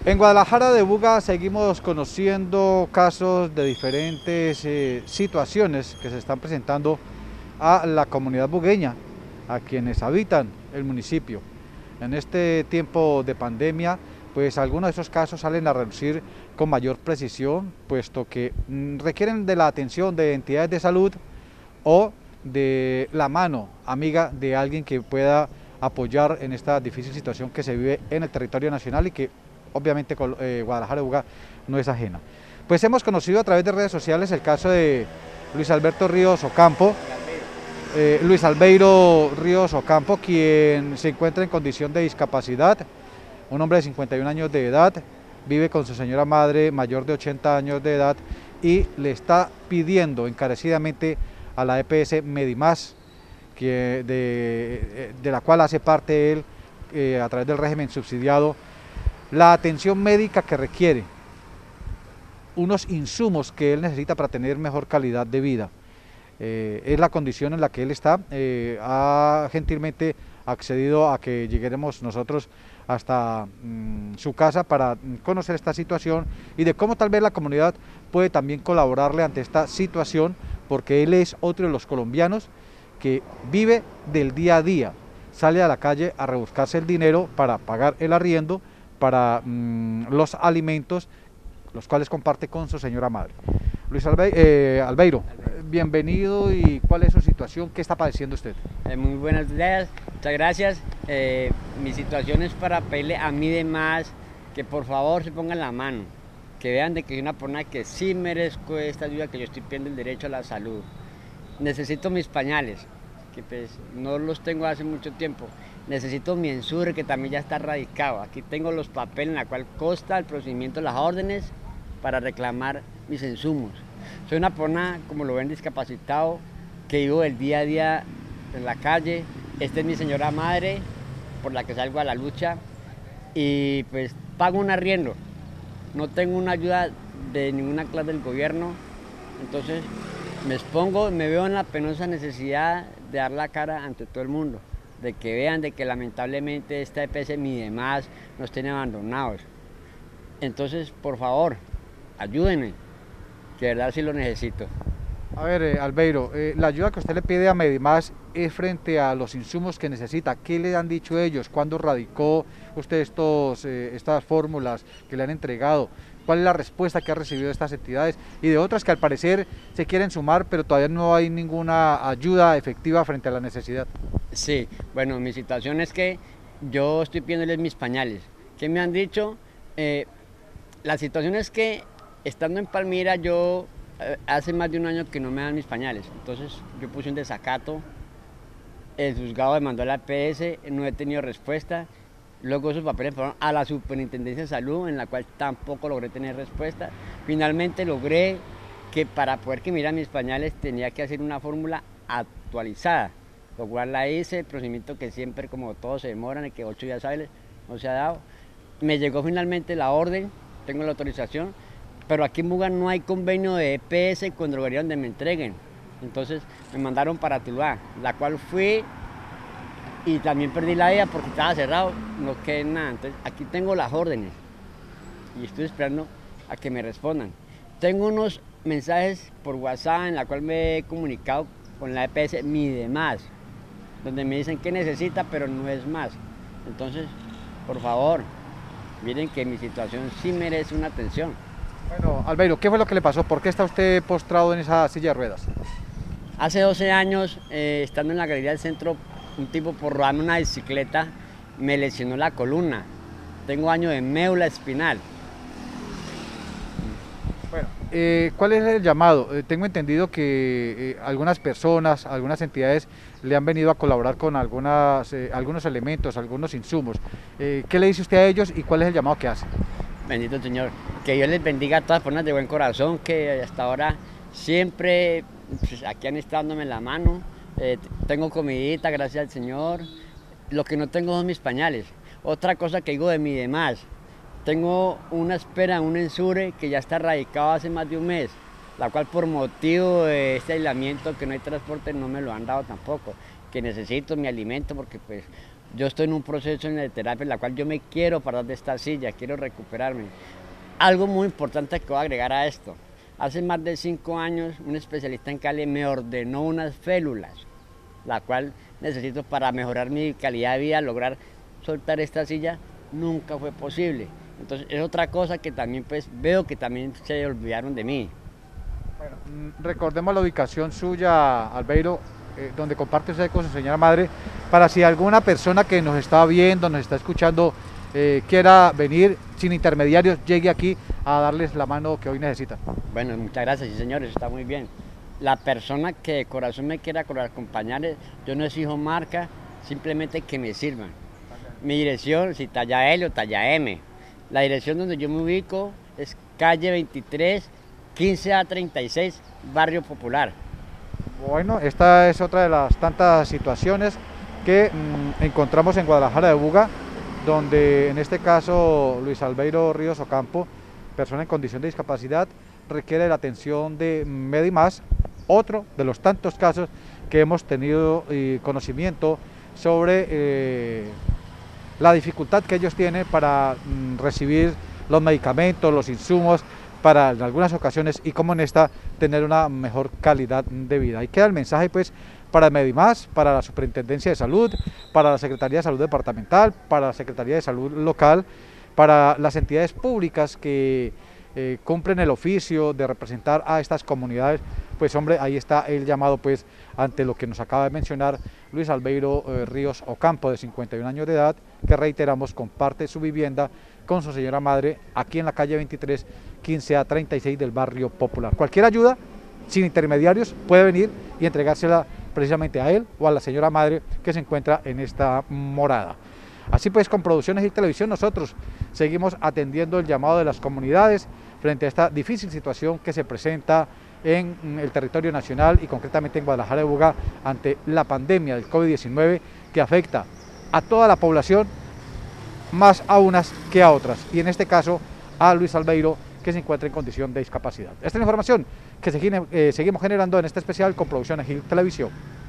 En Guadalajara de Buga seguimos conociendo casos de diferentes situaciones que se están presentando a la comunidad bugueña, a quienes habitan el municipio. En este tiempo de pandemia, pues algunos de esos casos salen a reducir con mayor precisión, puesto que requieren de la atención de entidades de salud o de la mano amiga de alguien que pueda apoyar en esta difícil situación que se vive en el territorio nacional y que obviamente Guadalajara de Buga no es ajena. Pues hemos conocido a través de redes sociales el caso de Luis Alberto Ríos Ocampo, Luis Albeiro Ríos Ocampo, quien se encuentra en condición de discapacidad, un hombre de 51 años de edad, vive con su señora madre mayor de 80 años de edad y le está pidiendo encarecidamente a la EPS Medimás, de la cual hace parte él a través del régimen subsidiado, la atención médica que requiere, unos insumos que él necesita para tener mejor calidad de vida. Es la condición en la que él está, ha gentilmente accedido a que lleguemos nosotros hasta su casa para conocer esta situación y de cómo tal vez la comunidad puede también colaborarle ante esta situación, porque él es otro de los colombianos que vive del día a día, sale a la calle a rebuscarse el dinero para pagar el arriendo, para los alimentos, los cuales comparte con su señora madre. Luis Albeiro, bienvenido. ¿Y cuál es su situación? ¿Qué está padeciendo usted? Muy buenos días, muchas gracias. Mi situación es para pedirle a mí de más que por favor se pongan la mano, que vean de que soy una persona que sí merezco esta ayuda, que yo estoy pidiendo el derecho a la salud. Necesito mis pañales, que pues no los tengo hace mucho tiempo. Necesito mi Ensure, que también ya está radicado. Aquí tengo los papeles en la cual consta el procedimiento, las órdenes para reclamar mis insumos. Soy una persona, como lo ven, discapacitado, que vivo el día a día en la calle. Esta es mi señora madre, por la que salgo a la lucha, y pues pago un arriendo. No tengo una ayuda de ninguna clase del gobierno, entonces me expongo, me veo en la penosa necesidad de dar la cara ante todo el mundo, de que vean de que lamentablemente esta EPS ni demás nos tiene abandonados. Entonces, por favor, ayúdenme, que de verdad sí lo necesito. A ver, Albeiro, la ayuda que usted le pide a Medimás es frente a los insumos que necesita. ¿Qué le han dicho ellos? ¿Cuándo radicó usted estas fórmulas que le han entregado? ¿Cuál es la respuesta que ha recibido de estas entidades y de otras que al parecer se quieren sumar, pero todavía no hay ninguna ayuda efectiva frente a la necesidad? Sí, bueno, mi situación es que yo estoy pidiéndoles mis pañales. ¿Qué me han dicho? La situación es que estando en Palmira yo hace más de un año que no me dan mis pañales, entonces yo puse un desacato, el juzgado demandó a la EPS, no he tenido respuesta, luego esos papeles fueron a la Superintendencia de Salud, en la cual tampoco logré tener respuesta. Finalmente logré que para poder que me dieran mis pañales tenía que hacer una fórmula actualizada, lo cual la hice, el procedimiento que siempre como todos se demoran y que 8 días hábiles no se ha dado. Me llegó finalmente la orden, tengo la autorización, pero aquí en Buga no hay convenio de EPS con droguería donde me entreguen. Entonces me mandaron para Tuluá, la cual fui y también perdí la vida porque estaba cerrado, no quedé nada. Entonces aquí tengo las órdenes y estoy esperando a que me respondan. Tengo unos mensajes por WhatsApp en la cual me he comunicado con la EPS Mi Demás, donde me dicen que necesita, pero no es más. Entonces, por favor, miren que mi situación sí merece una atención. Bueno, Albeiro, ¿qué fue lo que le pasó? ¿Por qué está usted postrado en esa silla de ruedas? Hace 12 años, estando en la galería del centro, un tipo por robarme una bicicleta me lesionó la columna. Tengo daño de médula espinal. Bueno, ¿cuál es el llamado? Tengo entendido que algunas personas, algunas entidades le han venido a colaborar con algunos elementos, algunos insumos. ¿Qué le dice usted a ellos y cuál es el llamado que hace? Bendito el Señor. Que Dios les bendiga a todas las personas de buen corazón, que hasta ahora siempre pues, aquí han estado dándome la mano. Tengo comidita, gracias al Señor. Lo que no tengo son mis pañales. Otra cosa que digo de mi demás, tengo una espera, un Ensure que ya está radicado hace más de un mes, la cual por motivo de este aislamiento, que no hay transporte, no me lo han dado tampoco, que necesito mi alimento porque pues Yo estoy en un proceso de terapia en la cual yo me quiero parar de esta silla, quiero recuperarme. Algo muy importante que voy a agregar a esto. Hace más de 5 años un especialista en Cali me ordenó unas félulas, la cual necesito para mejorar mi calidad de vida, lograr soltar esta silla, nunca fue posible. Entonces es otra cosa que también pues veo que también se olvidaron de mí. Bueno, recordemos la ubicación suya, Albeiro, donde comparte usted con su señora madre, para si alguna persona que nos está viendo, nos está escuchando, quiera venir sin intermediarios, llegue aquí a darles la mano que hoy necesitan. Bueno, muchas gracias, sí señores, está muy bien. La persona que de corazón me quiera acompañar, yo no exijo marca, simplemente que me sirvan. Mi dirección, si talla L o talla M. La dirección donde yo me ubico es calle 23, 15A36, Barrio Popular. Bueno, esta es otra de las tantas situaciones que encontramos en Guadalajara de Buga, donde en este caso Luis Albeiro Ríos Ocampo, persona en condición de discapacidad, requiere la atención de Medimás, otro de los tantos casos que hemos tenido conocimiento sobre la dificultad que ellos tienen para recibir los medicamentos, los insumos, para en algunas ocasiones y como en esta tener una mejor calidad de vida. Ahí queda el mensaje pues para Medimás, para la Superintendencia de Salud, para la Secretaría de Salud Departamental, para la Secretaría de Salud Local, para las entidades públicas que cumplen el oficio de representar a estas comunidades. Pues hombre, ahí está el llamado pues ante lo que nos acaba de mencionar Luis Albeiro Ríos Ocampo, de 51 años de edad, que reiteramos comparte su vivienda con su señora madre aquí en la calle 23, 15A36 del Barrio Popular. Cualquier ayuda, sin intermediarios, puede venir y entregársela precisamente a él o a la señora madre que se encuentra en esta morada. Así pues, con Producciones y Televisión nosotros seguimos atendiendo el llamado de las comunidades frente a esta difícil situación que se presenta en el territorio nacional y concretamente en Guadalajara de Buga ante la pandemia del COVID-19 que afecta a toda la población, más a unas que a otras, y en este caso a Luis Albeiro, que se encuentra en condición de discapacidad. Esta es la información que seguimos generando en este especial con Producciones y Televisión.